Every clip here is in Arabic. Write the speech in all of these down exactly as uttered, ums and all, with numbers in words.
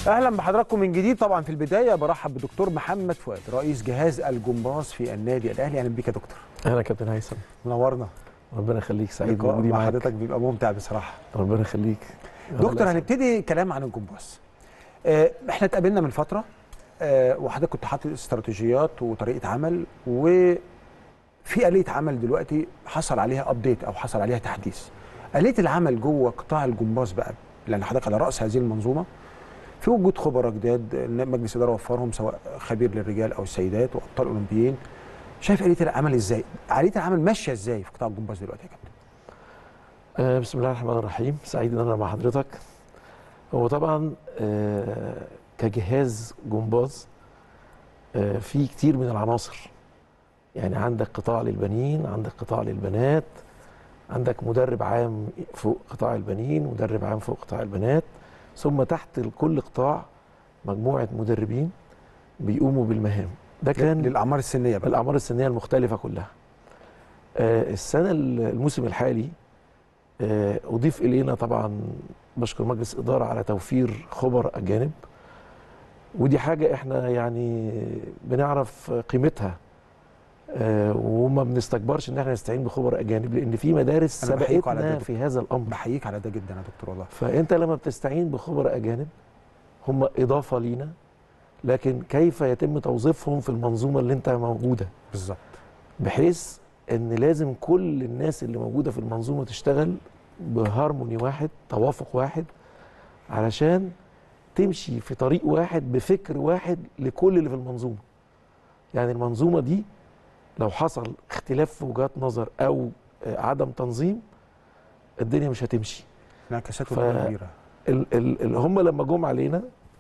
اهلا بحضراتكم من جديد. طبعا في البدايه برحب بدكتور محمد فؤاد رئيس جهاز الجمباز في النادي الاهلي. اهلا بيك يا دكتور. اهلا كابتن هيثم، منورنا. ربنا يخليك، سعيد بوجودي معاك. حضرتك بيبقى ممتع بصراحه. ربنا يخليك دكتور. هنبتدي كلام عن الجمباز. اه احنا اتقابلنا من فتره اه وحضرتك كنت حاطط استراتيجيات وطريقه عمل، وفي آلية عمل دلوقتي حصل عليها ابديت او حصل عليها تحديث. آلية العمل جوه قطاع الجمباز بقى، لان حضرتك على راس هذه المنظومه، في وجود خبراء جداد مجلس اداره وفرهم، سواء خبير للرجال او السيدات وابطال اولمبيين. شايف آلية العمل ازاي؟ آلية العمل ماشيه ازاي في قطاع الجمباز دلوقتي يا كابتن؟ آه بسم الله الرحمن الرحيم، سعيد ان انا مع حضرتك. هو طبعا آه كجهاز جمباز آه في كتير من العناصر، يعني عندك قطاع للبنين، عندك قطاع للبنات، عندك مدرب عام فوق قطاع البنين، مدرب عام فوق قطاع البنات، ثم تحت كل قطاع مجموعه مدربين بيقوموا بالمهام. ده كان للاعمار السنيه بقى، الاعمار السنيه المختلفه كلها. آه السنه الموسم الحالي آه اضيف الينا طبعا، بشكر مجلس اداره على توفير خبراء اجانب، ودي حاجه احنا يعني بنعرف قيمتها آه وما بنستكبرش ان احنا نستعين بخبراء اجانب، لان في مدارس سبقتنا في هذا الامر. بحييك على ده جدا يا دكتور والله. فانت لما بتستعين بخبراء اجانب هم اضافه لينا، لكن كيف يتم توظيفهم في المنظومه اللي انت موجوده بالظبط، بحيث ان لازم كل الناس اللي موجوده في المنظومه تشتغل بهارموني واحد، توافق واحد، علشان تمشي في طريق واحد بفكر واحد لكل اللي في المنظومه. يعني المنظومه دي لو حصل اختلاف في وجهات نظر او عدم تنظيم، الدنيا مش هتمشي. انعكاسات ف... كبيره. ال... ال... ال... هم لما جم علينا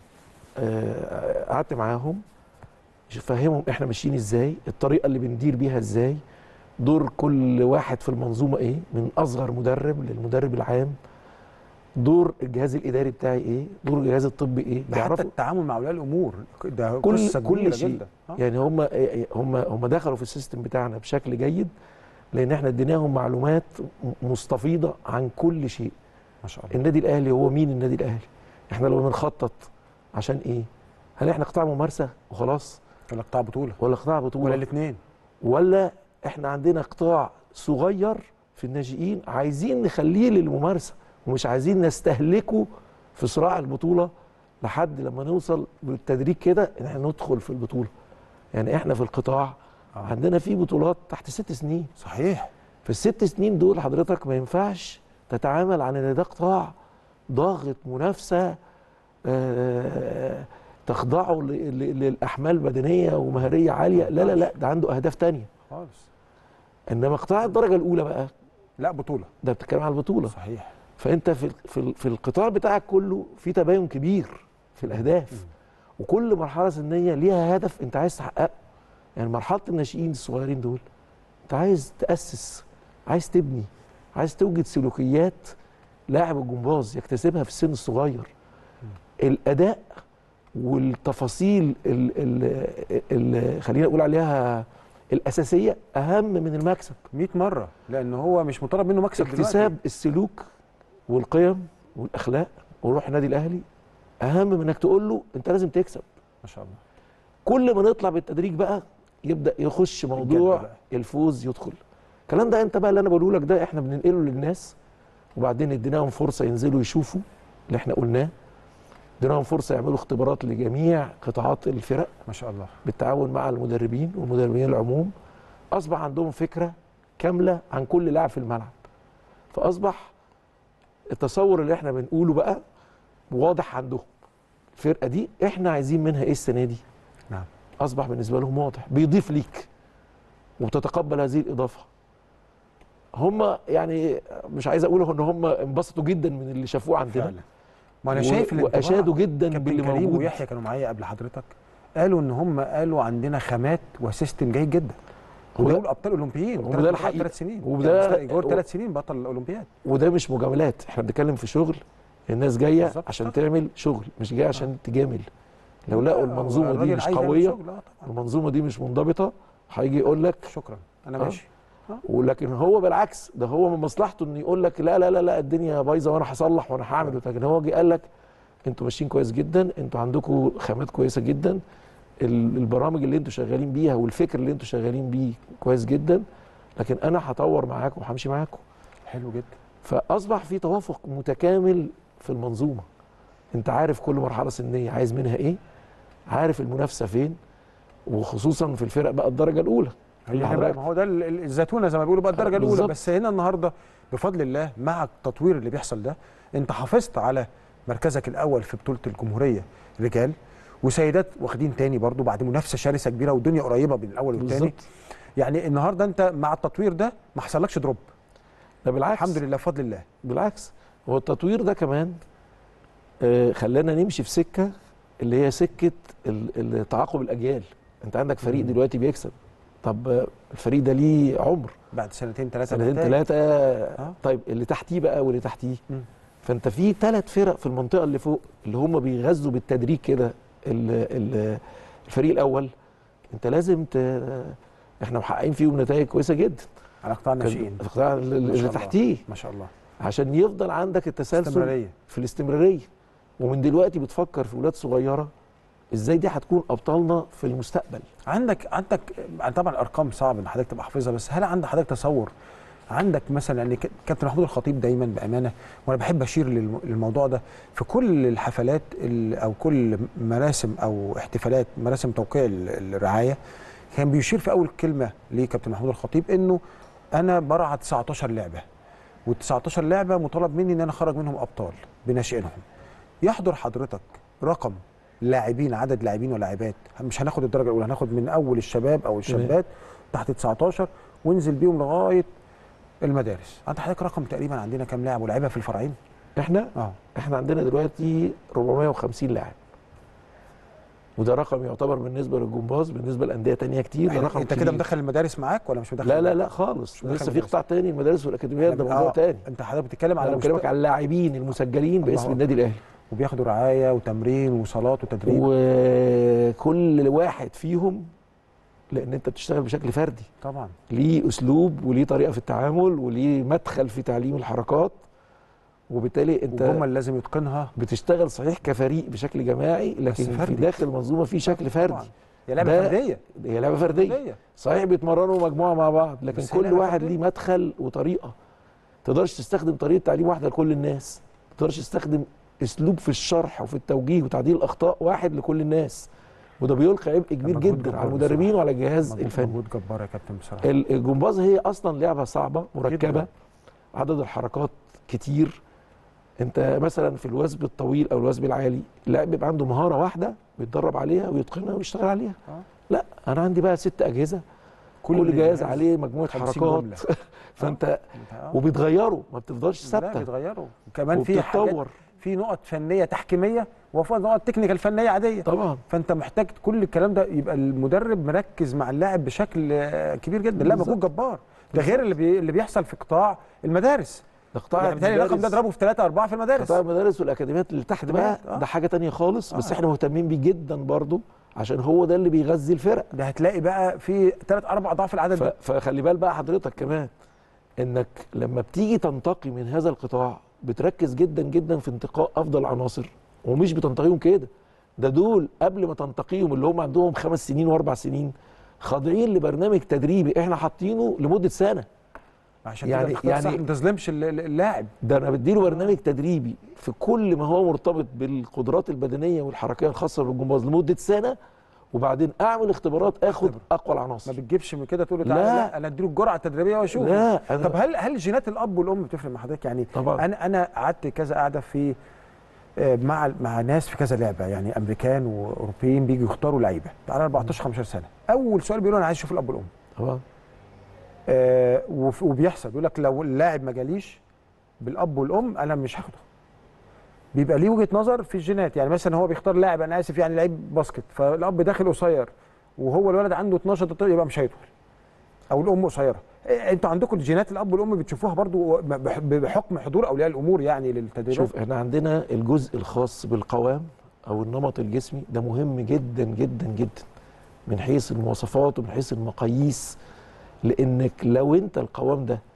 قعدت معاهم فهمهم احنا ماشيين ازاي، الطريقه اللي بندير بيها ازاي، دور كل واحد في المنظومه ايه، من اصغر مدرب للمدرب العام، دور الجهاز الاداري بتاعي ايه، دور الجهاز الطبي ايه، ده حتى التعامل مع اولياء الامور ده كل قصه كبيره كل شيء جدا. يعني هم هم هم دخلوا في السيستم بتاعنا بشكل جيد، لان احنا اديناهم معلومات مستفيضه عن كل شيء. ما شاء الله. النادي الاهلي هو مين؟ النادي الاهلي احنا لو بنخطط عشان ايه؟ هل احنا قطاع ممارسه وخلاص؟ ولا قطاع بطوله؟ ولا قطاع بطوله؟ ولا الاثنين؟ ولا احنا عندنا قطاع صغير في الناشئين عايزين نخليه للممارسه ومش عايزين نستهلكه في صراع البطوله لحد لما نوصل بالتدريج كده ان احنا ندخل في البطوله. يعني احنا في القطاع آه. عندنا في بطولات تحت ست سنين. صحيح. في الست سنين دول حضرتك ما ينفعش تتعامل عن ان ده قطاع ضاغط منافسه آه تخضعه للاحمال بدنيه ومهاريه عاليه. لا لا لا، ده عنده اهداف تانية خالص. انما قطاع الدرجه الاولى بقى لا بطوله، ده بتتكلم على البطوله. صحيح. فانت في في في القطاع بتاعك كله في تباين كبير في الاهداف، م. وكل مرحله سنيه ليها هدف انت عايز تحققه. يعني مرحله الناشئين الصغيرين دول انت عايز تاسس، عايز تبني، عايز توجد سلوكيات لاعب الجمباز يكتسبها في السن الصغير. م. الاداء والتفاصيل اللي خلينا نقول عليها الاساسيه اهم من المكسب مئة مره، لان هو مش مطالب منه مكسب دلوقتي. اكتساب السلوك والقيم والاخلاق وروح النادي الاهلي اهم من انك تقول له انت لازم تكسب. ما شاء الله. كل ما نطلع بالتدريج بقى يبدا يخش موضوع الفوز يدخل. الكلام ده انت بقى اللي انا بقوله لك ده احنا بننقله للناس، وبعدين اديناهم فرصه ينزلوا يشوفوا اللي احنا قلناه، اديناهم فرصه يعملوا اختبارات لجميع قطاعات الفرق. ما شاء الله. بالتعاون مع المدربين والمدربين العموم، اصبح عندهم فكره كامله عن كل لاعب في الملعب. فاصبح التصور اللي احنا بنقوله بقى واضح عندهم. الفرقه دي احنا عايزين منها ايه السنه دي؟ نعم. اصبح بالنسبه لهم واضح، بيضيف ليك وبتتقبل هذه الاضافه. هم يعني مش عايز اقول ان هم انبسطوا جدا من اللي شافوه عندنا فعلا. ما انا شايف واشادوا جدا باللي موجود. كريم ويحيى كانوا معايا قبل حضرتك، قالوا ان هم قالوا عندنا خامات وسيستم جيد جدا. ودول ابطال اولمبيين، وده الحقيقه ثلاث سنين، وده ايجار ثلاث سنين بطل الاولمبياد. وده مش مجاملات، احنا بنتكلم في شغل. الناس جايه عشان تعمل شغل، مش جايه عشان تجامل. لو لقوا المنظومه دي مش قويه، المنظومه دي مش منضبطه، هيجي يقول لك شكرا انا ماشي. ولكن هو بالعكس، ده هو من مصلحته انه يقول لك لا لا لا لا الدنيا بايظه وانا هصلح وانا هعمل. لكن هو جه قال لك انتوا ماشيين كويس جدا، انتوا عندكم خامات كويسه جدا، البرامج اللي انتوا شغالين بيها والفكر اللي انتوا شغالين بيه كويس جدا، لكن انا هطور معاكم وهمشي معاكم. حلو جدا. فاصبح في توافق متكامل في المنظومه. انت عارف كل مرحله سنيه عايز منها ايه، عارف المنافسه فين، وخصوصا في الفرق بقى الدرجه الاولى. هي بقى ما هو ده الزيتونه زي ما بيقولوا بقى الدرجه الاولى. بالزبط. بس هنا النهارده بفضل الله مع التطوير اللي بيحصل ده انت حافظت على مركزك الاول في بطوله الجمهوريه رجال، وسيدات واخدين تاني برضو بعد منافسه شرسه كبيره والدنيا قريبه بين الاول والثاني. يعني النهارده انت مع التطوير ده ما حصلكش دروب. ده بالعكس، الحمد لله بفضل الله. بالعكس، هو التطوير ده كمان آه خلانا نمشي في سكه اللي هي سكه تعاقب الاجيال. انت عندك فريق دلوقتي بيكسب، طب الفريق ده ليه عمر بعد سنتين ثلاثه سنتين ثلاثه آه. طيب اللي تحتيه بقى واللي تحتيه، فانت في ثلاث فرق في المنطقه اللي فوق اللي هم بيغذوا بالتدريج كده الفريق الاول. انت لازم ت... احنا محققين فيهم نتائج كويسه جدا على قطاع الناشئين، القطاع اللي تحتيه ما شاء الله، عشان يفضل عندك التسلسل استمرارية. في الاستمراريه. ومن دلوقتي بتفكر في ولاد صغيره ازاي دي هتكون ابطالنا في المستقبل. عندك عندك طبعا الارقام صعب ان حضرتك تبقى حافظها، بس هل عندك حضرتك تصور عندك مثلا يعني كابتن محمود الخطيب دايما بامانه، وانا بحب اشير للموضوع ده في كل الحفلات او كل مراسم او احتفالات مراسم توقيع الرعايه، كان بيشير في اول كلمه لكابتن محمود الخطيب انه انا برعى تسعتاشر لعبه، وال19 لعبه مطالب مني ان انا اخرج منهم ابطال بناشئينهم. يحضر حضرتك رقم لاعبين، عدد لاعبين ولاعبات، مش هناخد الدرجه الاولى، هناخد من اول الشباب او الشابات تحت تسعتاشر وننزل بيهم لغايه المدارس. انت حضرتك رقم تقريبا عندنا كام لاعب ولاعيبه في الفرعين؟ احنا اه احنا عندنا دلوقتي أربعمائة وخمسين لاعب، وده رقم يعتبر بالنسبه للجمباز بالنسبه لانديه ثانيه كتير ده رقم انت كده مدخل المدارس معاك ولا مش مدخل؟ لا لا لا خالص، لسه في قطاع ثاني المدارس والاكاديميات، ده موضوع ثاني. انت حضرتك بتتكلم على انا بكلمك على اللاعبين المسجلين باسم النادي الاهلي، وبياخدوا رعايه وتمرين وصالات وتدريب، وكل واحد فيهم لان انت بتشتغل بشكل فردي طبعا ليه اسلوب وليه طريقه في التعامل وليه مدخل في تعليم الحركات، وبالتالي انت والجمل لازم يتقنها. بتشتغل صحيح كفريق بشكل جماعي، لكن في داخل المنظومه في شكل فردي. هي لعبه فرديه، هي لعبه فرديه صحيح، بيتمرنوا مجموعه مع بعض، لكن كل واحد ليه مدخل وطريقه. ما تقدرش تستخدم طريقه تعليم واحده لكل الناس، ما تقدرش تستخدم اسلوب في الشرح وفي التوجيه وتعديل الاخطاء واحد لكل الناس، وده بيلقي عبء كبير جدا على المدربين وعلى الجهاز الفني. مجهود جبار يا كابتن بصراحه. الجمباز هي اصلا لعبه صعبه مركبه جداً. عدد الحركات كتير. انت مثلا في الوثب الطويل او الوثب العالي اللاعب بيبقى عنده مهاره واحده بيتدرب عليها ويتقنها ويشتغل عليها. آه. لا انا عندي بقى ست اجهزه كل, كل جهاز عليه مجموعه حركات فانت آه. وبيتغيروا، ما بتفضلش ثابته. لا بيتغيروا كمان، في حاجات في نقط فنيه تحكيميه وفي نقط تكنيكال فنيه عاديه طبعا. فانت محتاج كل الكلام ده يبقى المدرب مركز مع اللاعب بشكل كبير جدا. لا مجهود جبار، ده غير اللي بي اللي بيحصل في قطاع المدارس. قطاع يعني بالتالي الرقم ده اضربه في ثلاثة أربعة في المدارس. قطاع المدارس والاكاديميات اللي تحت بقى آه. ده حاجه ثانيه خالص. آه. بس احنا مهتمين بيه جدا برضو عشان هو ده اللي بيغذي الفرق. ده هتلاقي بقى في ثلاث اربع اضعاف العدد ف... ده. فخلي بال بقى حضرتك كمان انك لما بتيجي تنتقي من هذا القطاع بتركز جدا جدا في انتقاء افضل عناصر، ومش بتنتقيهم كده، ده دول قبل ما تنتقيهم اللي هم عندهم خمس سنين واربع سنين خاضعين لبرنامج تدريبي احنا حاطينه لمده سنه. عشان يعني كده يعني ما تظلمش اللاعب. ده انا بديله برنامج تدريبي في كل ما هو مرتبط بالقدرات البدنيه والحركيه الخاصه بالجمباز لمده سنه، وبعدين اعمل اختبارات اخد اقوى العناصر. ما بتجيبش من كده تقول له تعالى لا انا اديله الجرعه التدريبيه واشوف. لا طب هل هل جينات الاب والام بتفرق مع حضرتك؟ يعني طبعا. انا انا قعدت كذا قاعده في مع مع ناس في كذا لعبه، يعني امريكان واوروبيين بيجوا يختاروا لعيبه على أربعتاشر خمستاشر سنه، اول سؤال بيقولوا انا عايز اشوف الاب والام. طبعا. آه وبيحصل يقول لك لو اللاعب ما جاليش بالاب والام انا مش هاخده. بيبقى ليه وجهه نظر في الجينات، يعني مثلا هو بيختار لاعب، انا اسف يعني لعيب باسكت، فالاب داخل قصير وهو الولد عنده اتناشر تلتاشر يبقى مش هيطول، او الام قصيره. انتوا عندكم الجينات الاب والام بتشوفوها برضو بحكم حضور اولياء الامور يعني للتدريبات؟ شوف احنا عندنا الجزء الخاص بالقوام او النمط الجسمي ده مهم جدا جدا جدا من حيث المواصفات ومن حيث المقاييس، لانك لو انت القوام ده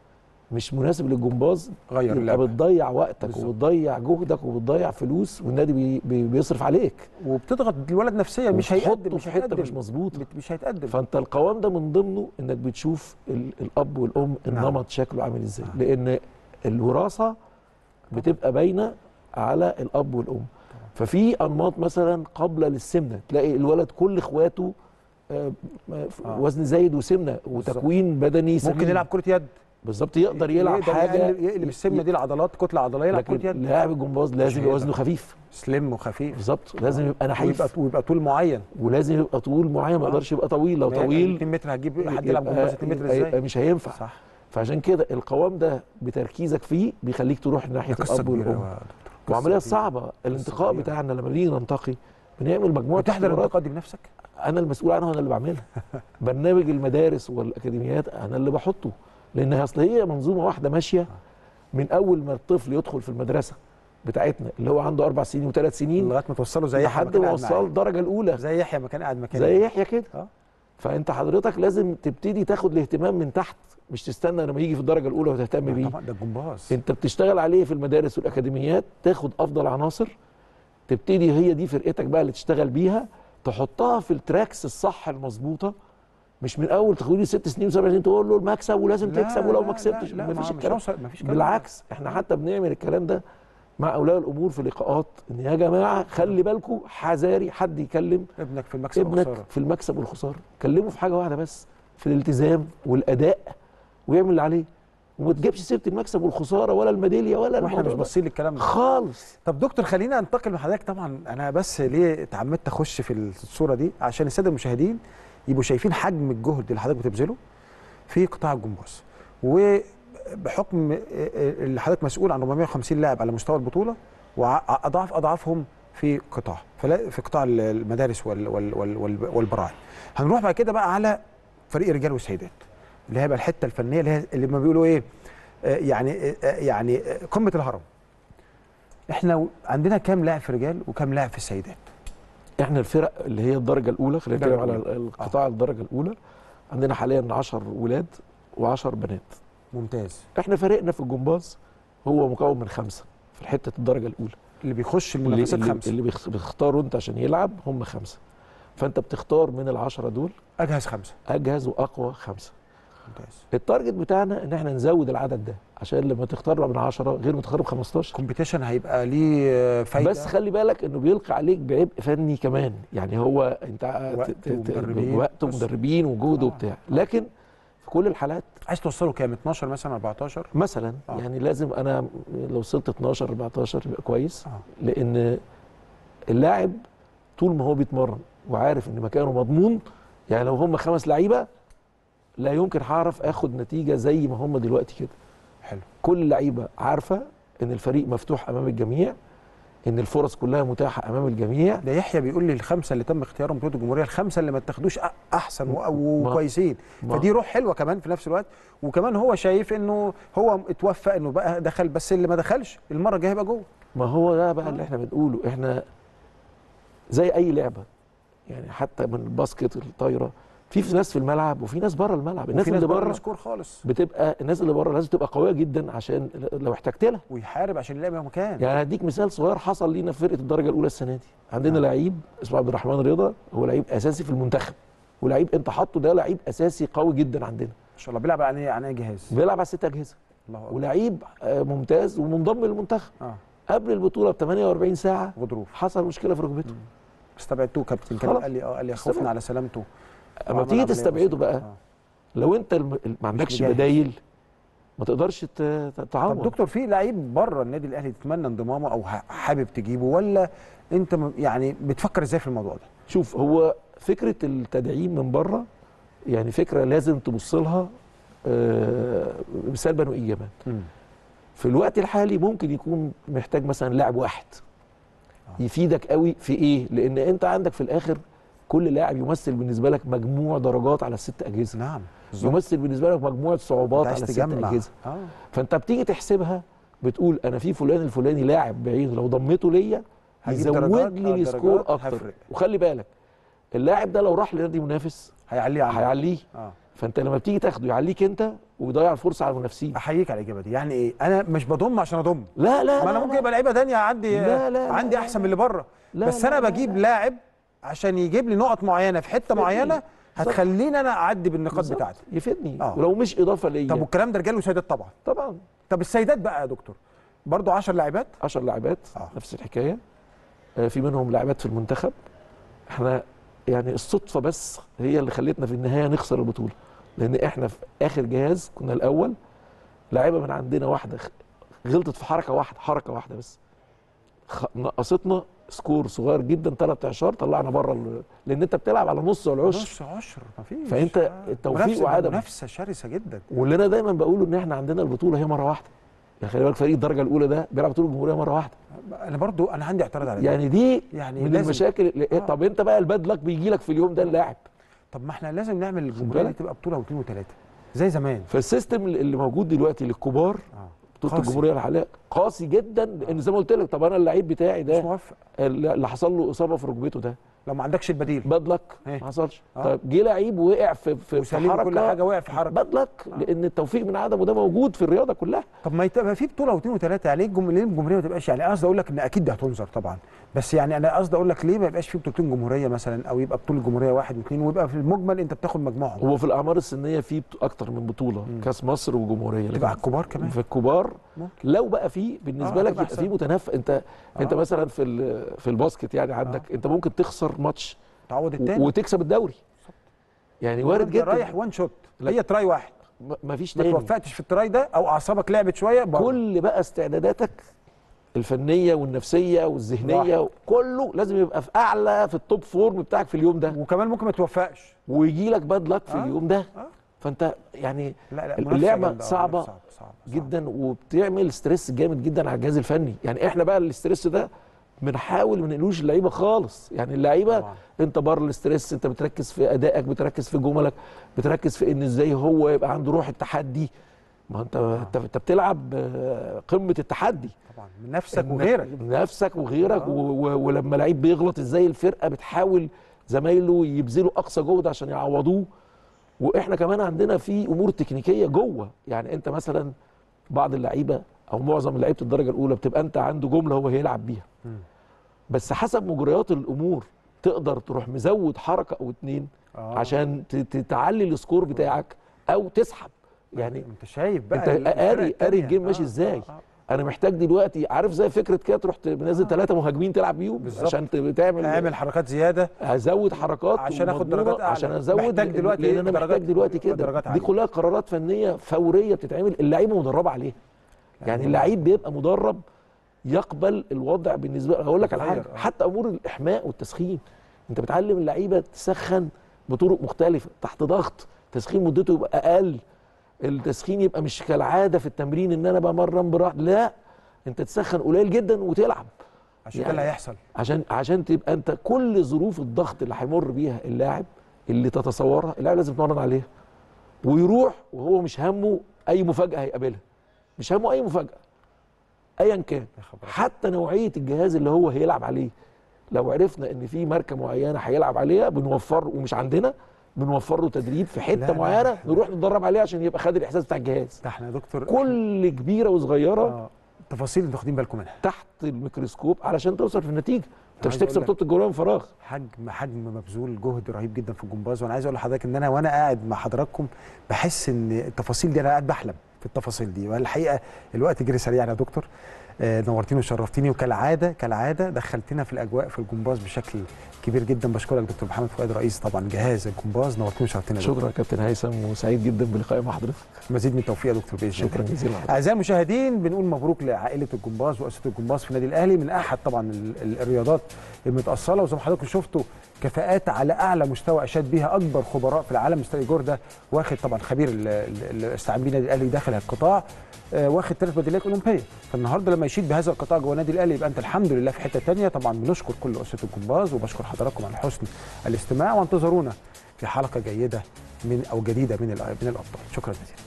مش مناسب للجمباز غير يبقى اللعبة. بتضيع وقتك بالظبط. وبتضيع جهدك وبتضيع فلوس، والنادي بي بي بيصرف عليك وبتضغط الولد نفسيا، مش وبتحطه هيقدم مش في حته هيقدم مش مظبوطه. مش- مش هيتقدم. فانت القوام ده من ضمنه انك بتشوف ال- الاب والام نعم. النمط شكله عامل ازاي، نعم. لان الوراثه بتبقى باينه على الاب والام. ففي انماط مثلا قابله للسمنه، تلاقي الولد كل اخواته آه، آه. وزن زايد وسمنه وتكوين بدني سليم. ممكن يلعب كرة يد، بالظبط، يقدر يلعب يقدر حاجه يقلب, يقلب السمنه دي لعضلات كتله عضليه، يلعب كرة لكن يد. لاعب الجمباز لازم يبقى وزنه خفيف، سليم وخفيف بالظبط، لازم يبقى نحيف، ويبقى ويبقى طول معين، ولازم يبقى طول معين، ما آه. يقدرش يبقى طويل. لو ما هي- طويل اتنين متر هتجيب حد يلعب يبقى- جمباز اتنين متر يبقى ازاي؟ مش هينفع. صح. فعشان كده القوام ده بتركيزك فيه بيخليك تروح ناحيه قصه الاب كبيره والام. يا دكتور، قصة وعمليه كبيرة. صعبه الانتقاء كبيرة. بتاعنا، لما بنيجي ننتقي بنعمل مجموعه بتحضر اختبارات. الانتقاد دي بنفسك؟ انا المسؤول عنها وانا اللي بعملها. برنامج المدارس والاكاديميات انا اللي بحطه، لان اصل هي منظومه واحده ماشيه من اول ما الطفل يدخل في المدرسه بتاعتنا اللي هو عنده اربع سنين وثلاث سنين لغايه ما توصله زي يحيى ما لحد كان ما قاعد وصل معايا. الدرجه الاولى زي يحيى ما كان قاعد مكاني. زي يحيى كده. اه فانت حضرتك لازم تبتدي تاخد الاهتمام من تحت، مش تستنى لما يجي في الدرجه الاولى وتهتم بيه. طبعا ده الجمباز. انت بتشتغل عليه في المدارس والاكاديميات، تاخد افضل عناصر، تبتدي هي دي فرقتك بقى اللي تشتغل بيها، تحطها في التراكس الصح المظبوطه، مش من اول تاخدي ست سنين وسبع سنين تقول له المكسب ولازم لا، تكسب ولو لا، ما كسبتش. لا، لا، مفيش ما- مش الكلام. هوصل- مفيش كلام. بالعكس احنا حتى بنعمل الكلام ده مع اولياء الامور في لقاءات، ان يا جماعه خلي بالكم حذاري حد يكلم ابنك في المكسب ابنك والخساره. في المكسب والخساره، كلمه في حاجه واحده بس، في الالتزام والاداء، ويعمل اللي عليه، وما تجيبش سيره المكسب والخساره ولا الميداليه ولا واحنا مش الموضوع ده باصين للكلام ده خالص. طب دكتور، خلينا انتقل من حضرتك. طبعا انا بس ليه اتعمدت اخش في الصوره دي عشان الساده المشاهدين يبقوا شايفين حجم الجهد اللي حضرتك بتبذله في قطاع الجمباز، وبحكم اللي حضرتك مسؤول عن أربعمائة وخمسين لاعب على مستوى البطوله، واضعاف اضعافهم في قطاع فلا في قطاع المدارس وال وال وال وال والبراعم. هنروح بعد كده بقى على فريق الرجال والسيدات، اللي هيبقى الحته الفنيه اللي هي اللي ما بيقولوا ايه، آه يعني آه يعني آه قمه الهرم. احنا عندنا كام لاعب في الرجال وكام لاعب في السيدات؟ احنا الفرق اللي هي الدرجه الاولى، خلينا نتكلم على القطاع آه. الدرجه الاولى، عندنا حاليا عشرة ولاد وعشرة بنات. ممتاز. احنا فريقنا في الجمباز هو مكون من خمسه في حته الدرجه الاولى، اللي بيخش المنافسات اللي خمسه، اللي بيختاروا انت عشان يلعب هم خمسه، فانت بتختار من العشره دول اجهز خمسه، اجهز واقوى خمسه. ممتاز. التارجت بتاعنا ان احنا نزود العدد ده، عشان لما تختار من عشرة غير ما تختار ب خمستاشر كومبيتيشن هيبقى ليه فايده. بس خلي بالك انه بيلقي عليك بعبء فني كمان، يعني هو انت وقت ومدربين وقت ومدربين وجهد وبتاع، آه. لكن في كل الحالات عايز توصله كام؟ اتناشر مثلا اربعتاشر مثلا. آه. يعني لازم انا لو وصلت اتناشر اربعتاشر يبقى كويس. آه. لان اللاعب طول ما هو بيتمرن وعارف ان مكانه مضمون، يعني لو هم خمس لعيبه لا يمكن هعرف اخد نتيجه زي ما هم دلوقتي كده. حلو. كل اللعيبه عارفه ان الفريق مفتوح امام الجميع، ان الفرص كلها متاحه امام الجميع. ده يحيى بيقول لي الخمسه اللي تم اختيارهم بطوله الجمهوريه، الخمسه اللي ما اتاخدوش احسن وكويسين، فدي روح حلوه كمان في نفس الوقت. وكمان هو شايف انه هو اتوفق انه بقى دخل، بس اللي ما دخلش المره الجايه هيبقى جوه. ما هو ده بقى اللي احنا بنقوله، احنا زي اي لعبه، يعني حتى من الباسكت الطايره في ناس في الملعب وفي ناس بره الملعب. الناس اللي بره سكور خالص بتبقى، الناس اللي بره لازم تبقى قويه جدا عشان لو احتجت لها ويحارب عشان يلاقي مكان. يعني هديك مثال صغير حصل لينا في فرقه الدرجه الاولى السنه دي. عندنا آه. لعيب اسمه عبد الرحمن رضا، هو لعيب اساسي في المنتخب، ولعيب انت حاطه ده لعيب اساسي قوي جدا عندنا ما شاء الله. بيلعب على على جهاز، بيلعب على ست اجهزه، الله أكبر. ولعيب ممتاز ومنضم للمنتخب. آه. قبل البطوله ب ثمانية وأربعين ساعه غضروف، حصل مشكله في ركبته. استبعدتوه كابتن كان قال لي اه قال لي خوفنا على سلامته. اما تيجي تستبعده بقى آه. لو انت ما عندكش بدايل ما تقدرش تعوض. طب دكتور، في لعيب بره النادي الاهلي تتمنى انضمامه او حابب تجيبه، ولا انت يعني بتفكر ازاي في الموضوع ده؟ شوف، هو فكره التدعيم من بره يعني فكره لازم تبص لها آه سلبا وايجابا. في الوقت الحالي ممكن يكون محتاج مثلا لاعب واحد آه. يفيدك قوي في ايه؟ لان انت عندك في الاخر كل لاعب يمثل بالنسبه لك مجموع درجات على الست اجهزه. نعم بالزبط. يمثل بالنسبه لك مجموعه صعوبات على الست اجهزه. آه. فانت بتيجي تحسبها بتقول انا في فلان الفلاني لاعب بعيد لو ضميته ليا هيزود لي السكور اكتر. هفرق. وخلي بالك اللاعب ده لو راح لنادي منافس هيعليه هيعليه. آه. فانت لما بتيجي تاخده يعليك انت وبيضيع الفرصه على المنافسين. احييك على الاجابه دي. يعني ايه؟ انا مش بضم عشان اضم. لا لا ما انا لا ممكن لا. يبقى لعيبه ثانيه عندي لا لا عندي لا احسن لا من اللي بره، بس لا انا لا بجيب لا. لاعب عشان يجيب لي نقط معينه في حته معينه هتخليني انا اعدي بالنقاط بتاعتي. يفيدني آه. ولو مش اضافه ليا. طب والكلام ده رجال وسيدات طبعا. طبعا. طب السيدات بقى يا دكتور برضو عشر لاعبات؟ عشر لاعبات آه. نفس الحكايه. آه في منهم لاعبات في المنتخب. احنا يعني الصدفه بس هي اللي خلتنا في النهايه نخسر البطوله، لان احنا في اخر جهاز كنا الاول، لاعيبه من عندنا واحده غلطت في حركه واحده حركه واحده بس نقصتنا سكور صغير جدا، ثلاث اعشار طلعنا بره ال... لان انت بتلعب على نص والعشر. نص عشر مفيش. فانت التوفيق وعدم منافسه شرسه جدا. واللي انا دايما بقوله ان احنا عندنا البطوله هي مره واحده. يعني خلي بالك فريق الدرجه الاولى ده بيلعب بطوله الجمهوريه مره واحده. انا برضو انا عندي اعتراض على ده. يعني دي يعني من لازم. المشاكل اللي... آه. طب انت بقى الباد لك بيجي لك في اليوم ده اللاعب. طب ما احنا لازم نعمل الجمهوريه بالك؟ تبقى بطوله واثنين وثلاثه زي زمان. فالسيستم اللي موجود دلوقتي للكبار اه بطوله قاسي. الجمهوريه الحاليه قاسي جدا، لان زي ما قلت لك طب انا اللعيب بتاعي مش ده موفق. اللي حصل له اصابه في ركبته ده لو ما عندكش البديل باد لك إيه؟ ما حصلش. آه. طيب جه لعيب وقع في في, في وسليم حركه كل حاجه وقع في حركه. باد لك آه. لان التوفيق من عدمه ده موجود في الرياضه كلها. طب ما يبقى في بطوله واثنين وثلاثه، يعني ليه الجم... ليه الجمهوريه ما تبقاش؟ يعني قصدي اقول لك ان اكيد دي هتنظر طبعا، بس يعني انا قصدي اقول لك ليه ما يبقاش في بطولتين جمهوريه مثلا، او يبقى بطوله جمهوريه واحد واثنين ويبقى في المجمل انت بتاخد مجموعهم. هو في الاعمار السنيه في بط- اكتر من بطوله مم. كاس مصر وجمهوريه تبقى على الكبار كمان. في الكبار ممكن. لو بقى في بالنسبه آه، لك هتبقى يبقى في أحسن. متنافس. انت آه. انت مثلا في ال- في الباسكت يعني عندك انت ممكن تخسر ماتش تعوض التاني و- وتكسب الدوري. يعني وارد جدا. رايح وان شوت، لا. هي تراي واحد م- مفيش ما تاني. توفقتش في التراي ده او اعصابك لعبت شويه بره. كل بقى استعداداتك الفنيه والنفسيه والذهنيه راحت. كله لازم يبقى في اعلى في التوب فورم بتاعك في اليوم ده، وكمان ممكن ما توفقش. ويجي لك باد لك في آه. اليوم ده. آه. فانت يعني لا لا منافسة اللعبه جامدة. آه، صعبه صعب صعب جدا وبتعمل ستريس جامد جدا على الجهاز الفني. يعني احنا بقى الاستريس ده بنحاول ما نقلوش اللعيبه خالص. يعني اللعيبه طبعا. انت بره الاستريس انت بتركز في ادائك، بتركز في جملك، بتركز في ان ازاي هو يبقى عنده روح التحدي. ما انت انت انت بتلعب آه، قمه التحدي طبعا من نفسك إنك- وغيرك. من نفسك وغيرك آه. و- و- ولما لعيب بيغلط ازاي الفرقه بتحاول زمايله يبذلوا اقصى جهد عشان يعوضوه. واحنا كمان عندنا في امور تكنيكيه جوه. يعني انت مثلا بعض اللعيبه او معظم لعيبه الدرجه الاولى بتبقى انت عنده جمله هو هيلعب بيها، مم. بس حسب مجريات الامور تقدر تروح مزود حركه او اتنين آه. عشان ت- ت- تعلي السكور بتاعك او تسحب. يعني انت شايف بقى انت الفرق قاري قاري التانية. الجيم ماشي آه، ازاي. آه، آه. انا محتاج دلوقتي عارف زي فكره كده تروح منزل ثلاثه مهاجمين تلعب بيهم بالظبط. عشان ت- تعمل اعمل حركات زياده ازود حركات عشان آخد ومضمونة درجات أعلى. عشان ازود محتاج دلوقتي لان إيه؟ انا درجات- محتاج دلوقتي كده. درجات دي عالية. كلها قرارات فنيه فوريه بتتعمل اللعيبه مدربه عليها. يعني والله. اللعيب بيبقى مدرب يقبل الوضع بالنسبه له. هقول لك على حاجه متغير، آه. حتى امور الاحماء والتسخين انت بتعلم اللعيبه تسخن بطرق مختلفه تحت ضغط. تسخين مدته يبقى اقل، التسخين يبقى مش كالعاده في التمرين ان انا بمرن براحه، لا انت تسخن قليل جدا وتلعب عشان ده يعني اللي هيحصل. عشان عشان تبقى انت كل ظروف الضغط اللي هيمر بيها اللاعب اللي تتصورها اللاعب لازم يتمرن عليها ويروح وهو مش همه اي مفاجاه هيقابلها، مش همه اي مفاجاه ايا كان يا خبر. حتى نوعيه الجهاز اللي هو هيلعب عليه. لو عرفنا ان في ماركه معينه هيلعب عليها بنوفر ومش عندنا بنوفر له تدريب في لا، حته لا، معينه لا. نروح نتدرب عليه عشان يبقى خد الاحساس بتاع الجهاز. ده احنا يا دكتور كل كبيره وصغيره اه تفاصيل انتوا واخدين بالكم منها. تحت الميكروسكوب علشان توصل في النتيجه. انت مش عايز أقول تكسب لك- بطوله الجمهوريه من فراغ. حجم حجم مبذول جهد رهيب جدا في الجمباز، وانا عايز اقول لحضرتك ان انا وانا قاعد مع حضراتكم بحس ان التفاصيل دي انا قاعد بحلم في التفاصيل دي، والحقيقه الوقت جري سريع يا دكتور. آه نورتيني وشرفتيني، وكالعاده كالعاده دخلتنا في الاجواء في الجمباز بشكل كبير جدا. بشكرك دكتور محمد فؤاد رئيس طبعا جهاز الجمباز، نورتيني وشرفتيني. شكرا يا كابتن هيثم وسعيد جدا بلقائي مع حضرتك. مزيد من التوفيق يا دكتور باذن الله. شكرا جزيلا. اعزائي المشاهدين بنقول مبروك لعائله الجمباز واسره الجمباز في النادي الاهلي، من احد طبعا ال- ال- الرياضات المتاصله، وزي ما حضراتكم شفتوا كفاءات على اعلى مستوى اشاد بها اكبر خبراء في العالم. مستر ايجور ده واخد طبعا خبير ال- ال- الاستعان بيه النادي الاهلي داخل القطاع، آه واخد ثلاث ميداليات اولمبيه، فالنهارده لما يشيد بهذا القطاع جوه النادي الاهلي يبقى انت الحمد لله في حته ثانيه. طبعا بنشكر كل اسره الجمباز وبشكر حضراتكم على حسن الاستماع، وانتظرونا في حلقه جيده من او جديده من ال- من الابطال. شكرا جزيلا.